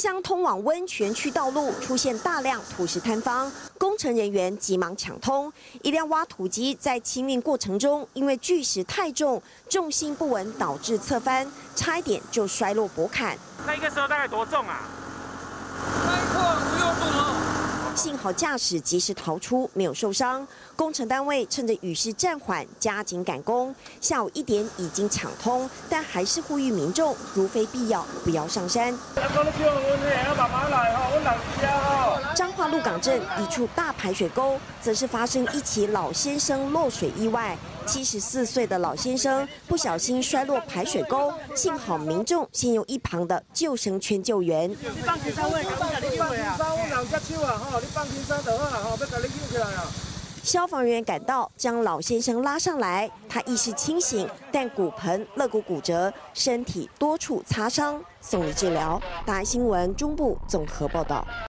乡通往温泉区道路出现大量土石坍方，工程人员急忙抢通。一辆挖土机在清运过程中，因为巨石太重，重心不稳导致侧翻，差一点就摔落驳坎。 那一个时候大概多重啊？ 幸好驾驶及时逃出，没有受伤。工程单位趁着雨势暂缓，加紧赶工。下午1点已经抢通，但还是呼吁民众，如非必要，不要上山。彰化鹿港镇一处大排水沟，则是发生一起老先生落水意外。74岁的老先生不小心摔落排水沟，幸好民众先用一旁的救生圈救援。消防人员赶到，将老先生拉上来。他意识清醒，但骨盆、肋骨骨折，身体多处擦伤，送医治疗。大爱新闻中部综合报道。